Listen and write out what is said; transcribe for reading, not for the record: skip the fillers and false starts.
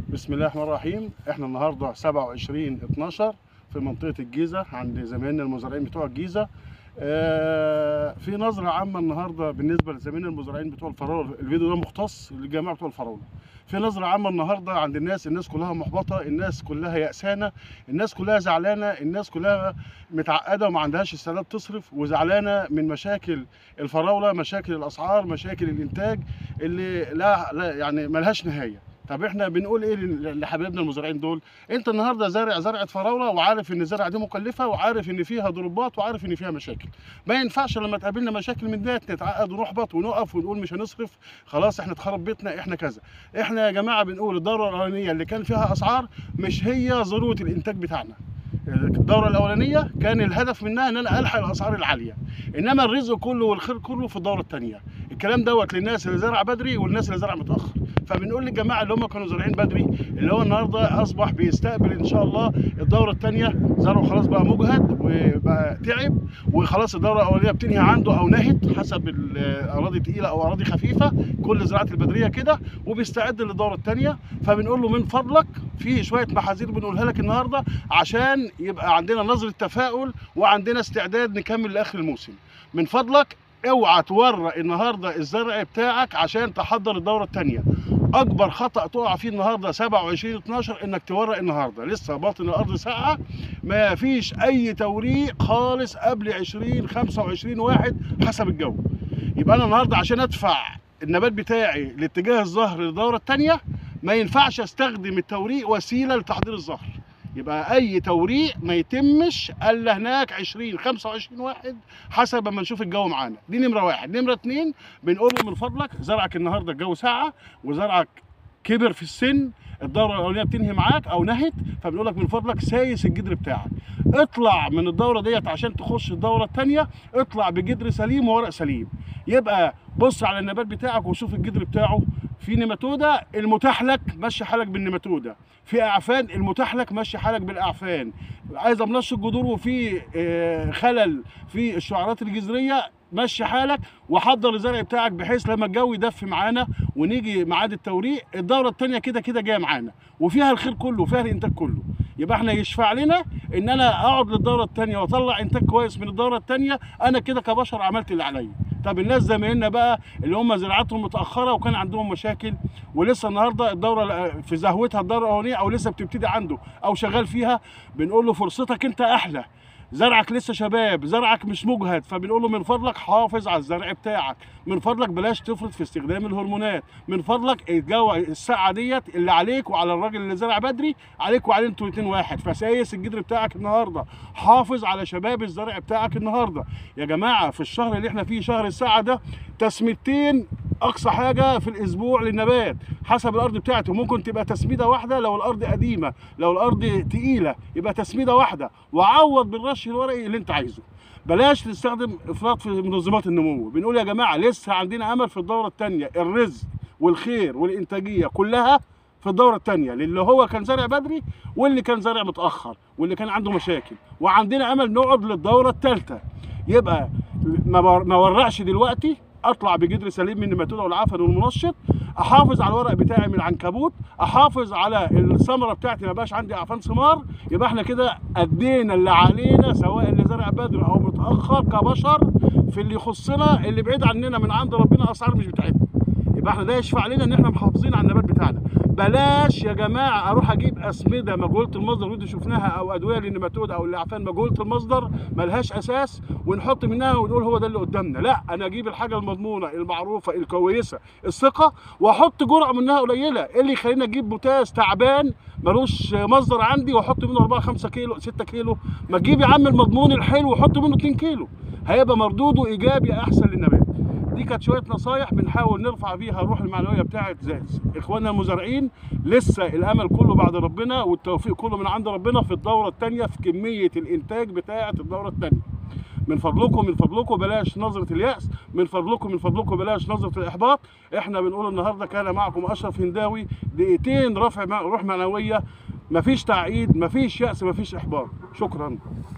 بسم الله الرحمن الرحيم. احنا النهارده 27/12 في منطقة الجيزة عند زمايلنا المزارعين بتوع الجيزة. في نظرة عامة النهارده بالنسبة لزمايلنا المزارعين بتوع الفراولة. الفيديو ده مختص للجماعة بتوع الفراولة. في نظرة عامة النهارده عند الناس كلها محبطة، الناس كلها يأسانة، الناس كلها زعلانة، الناس كلها متعقدة وما عندهاش استعداد تصرف، وزعلانة من مشاكل الفراولة، مشاكل الأسعار، مشاكل الإنتاج اللي لا يعني ملهاش نهاية. طب احنا بنقول ايه لحبايبنا المزارعين دول؟ انت النهارده زرعه فراوله وعارف ان الزرعه دي مكلفه وعارف ان فيها ضربات وعارف ان فيها مشاكل. ما ينفعش لما تقابلنا مشاكل من ديت نتعقد ونحبط ونقف ونقول مش هنصرف، خلاص احنا اتخرب بيتنا، احنا كذا. احنا يا جماعه بنقول الدوره الاولانيه اللي كان فيها اسعار مش هي ذروه الانتاج بتاعنا. الدوره الاولانيه كان الهدف منها ان انا الحق الاسعار العاليه، انما الرزق كله والخير كله في الدوره الثانيه. الكلام دوت للناس اللي زرع بدري والناس اللي زرع متاخر. فبنقول للجماعه اللي هم كانوا زارعين بدري، اللي هو النهارده اصبح بيستقبل ان شاء الله الدوره الثانيه، زرعه خلاص بقى مجهد وبقى تعب، وخلاص الدوره الاولانيه بتنهي عنده او نهت حسب الاراضي تقيله او اراضي خفيفه، كل زراعه البدريه كده، وبيستعد للدوره الثانيه. فبنقول له من فضلك في شويه محاذير بنقولها لك النهارده عشان يبقى عندنا نظره تفاؤل وعندنا استعداد نكمل لاخر الموسم. من فضلك اوعى تورق النهارده الزرع بتاعك عشان تحضر الدوره الثانيه. اكبر خطا تقع فيه النهارده 27/12 انك تورق النهارده، لسه باطن الارض ساقعه، ما فيش اي توريق خالص قبل 20/25/1 حسب الجو. يبقى انا النهارده عشان ادفع النبات بتاعي لاتجاه الزهر للدوره الثانيه ما ينفعش استخدم التوريق وسيله لتحضير الزهر. يبقى اي توريق ما يتمش الا هناك 20/25/1 حسب ما نشوف الجو معانا. دي نمره واحد. نمره اتنين بنقول له من فضلك زرعك النهارده الجو ساقعه وزرعك كبر في السن، الدوره الاولانيه بتنهي معاك او نهت، فبنقول لك من فضلك سايس الجدر بتاعك، اطلع من الدوره ديت عشان تخش الدوره الثانيه، اطلع بجدر سليم وورق سليم. يبقى بص على النبات بتاعك وشوف الجدر بتاعه في نيماتوده، المتاح لك مشي حالك بالنيماتوده، في اعفان المتاح لك مشي حالك بالاعفان، عايز املش الجذور وفي خلل في الشعيرات الجذريه مشي حالك وحضر الزرع بتاعك بحيث لما الجو يدفي معانا ونيجي ميعاد التوريق الدوره الثانيه كده كده جايه معانا وفيها الخير كله وفيها الانتاج كله. يبقى احنا يشفع لنا ان انا اقعد للدوره الثانيه واطلع انتاج كويس من الدوره الثانيه، انا كده كبشر عملت اللي عليا. طب الناس زمايلنا بقى اللي هم زراعتهم متاخره وكان عندهم مشاكل ولسه النهارده الدوره في زهوتها الدوره الاولانيه او لسه بتبتدي عنده او شغال فيها، بنقول له فرصتك انت احلى، زرعك لسه شباب، زرعك مش مجهد، فبنقول له من فضلك حافظ على الزرع بتاعك، من فضلك بلاش تفرط في استخدام الهرمونات، من فضلك الجو الساعه ديت اللي عليك وعلى الراجل اللي زرع بدري، عليك وعليه انتوا الاثنين واحد، فسايس الجدر بتاعك النهارده، حافظ على شباب الزرع بتاعك النهارده. يا جماعه في الشهر اللي احنا فيه شهر الساعه ده تسميدتين اقصى حاجه في الاسبوع للنبات حسب الارض بتاعته، ممكن تبقى تسميده واحده لو الارض قديمه، لو الارض تقيله يبقى تسميده واحده، وعوض بالرش الورقي اللي انت عايزه. بلاش تستخدم افراط في منظمات النمو. بنقول يا جماعه لسه عندنا امل في الدوره الثانيه، الرزق والخير والانتاجيه كلها في الدوره الثانيه للي هو كان زارع بدري واللي كان زارع متاخر واللي كان عنده مشاكل، وعندنا امل نقعد للدوره الثالثه. يبقى ما ورقش دلوقتي، اطلع بجدر سليم من النيماتوده والعفن والمنشط، احافظ على الورق بتاعي من العنكبوت، احافظ على الثمره بتاعتي ما بقاش عندي اعفان ثمار. يبقى احنا كده ادينا اللي علينا سواء اللي زرع بدري او متاخر كبشر في اللي يخصنا، اللي بعيد عننا من عند ربنا اسعار مش بتاعتنا. يبقى احنا ده يشفع لنا ان احنا محافظين على النبات بتاعنا. بلاش يا جماعه اروح اجيب اسمده مجهوله المصدر ودي شفناها او ادويه للنيماتود او الاعفان مجهوله المصدر ملهاش اساس ونحط منها ونقول هو ده اللي قدامنا. لا، انا اجيب الحاجه المضمونه المعروفه الكويسه الثقه واحط جرعه منها قليله. ايه اللي يخليني اجيب بوتاس تعبان ملوش مصدر عندي واحط منه 4 5 كيلو 6 كيلو؟ ما تجيب يا عم المضمون الحلو وحط منه 2 كيلو، هيبقى مردوده ايجابي احسن للنبات. دي كانت شويه نصايح بنحاول نرفع بيها الروح المعنويه بتاعت اخواننا المزارعين. لسه الامل كله بعد ربنا والتوفيق كله من عند ربنا في الدوره الثانيه في كميه الانتاج بتاعه الدوره الثانيه. من فضلكم بلاش نظره الياس، من فضلكم بلاش نظره الاحباط. احنا بنقول النهارده كان معكم اشرف هنداوي، دقيقتين رفع روح معنويه، مفيش تعقيد، مفيش ياس، مفيش احباط. شكرا.